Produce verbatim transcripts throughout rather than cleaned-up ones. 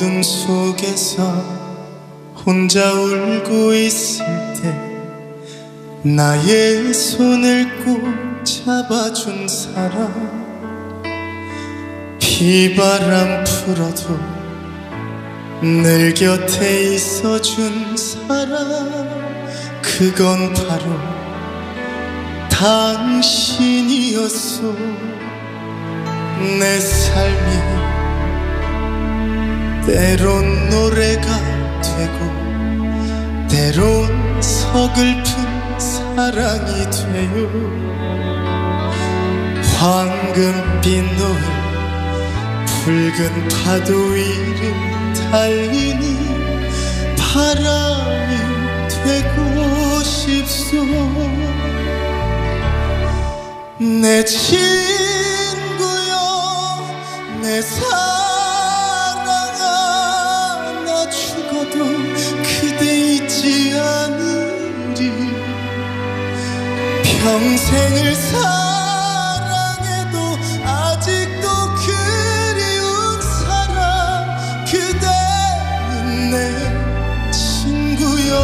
어둠 속에서 혼자 울고 있을 때 나의 손을 꼭 잡아준 사람, 비바람 불어도 늘 곁에 있어준 사람, 그건 바로 당신이었어. 내 삶이 때론 노래가 되고 때론 서글픈 사랑이 돼요. 황금빛 노을 붉은 파도 위를 달리는 바람이 되고 싶소. 내 친구여 내 사랑아, 나 죽어도 그대 잊지 않으리. 평생을 사랑해도 아직도 그리운 사람, 그대는 내 친구여.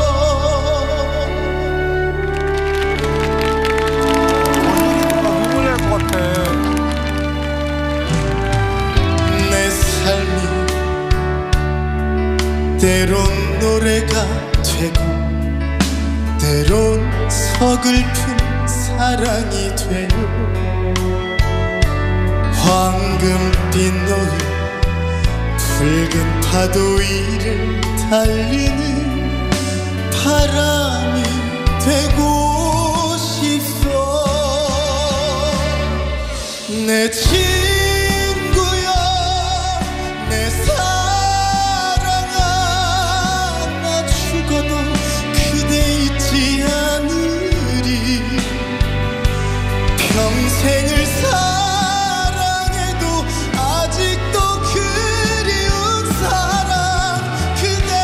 때론 노래가 되고 때론 서글픈 사랑이 돼요. 황금빛 노을 붉은 파도 위를 달리는 바람이 되고 싶어. 내 친구여 내 사랑아, 나 죽어도 그대 잊지 않으리. 평생을 사랑해도 아직도 그리운 사람, 그대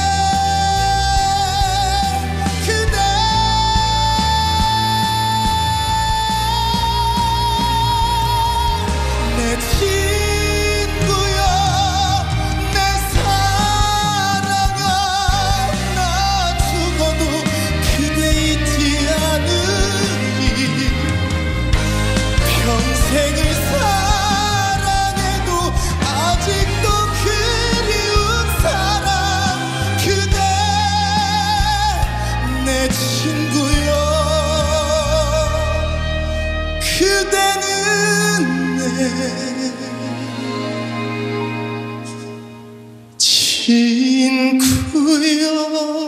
그대. 내 친구여 내 사랑아, 나 죽어도 그대 잊지 않으리. 평생을 사랑해도 아직도 그리운 사람, 그대 내 친구여. 그대는 내 친구여.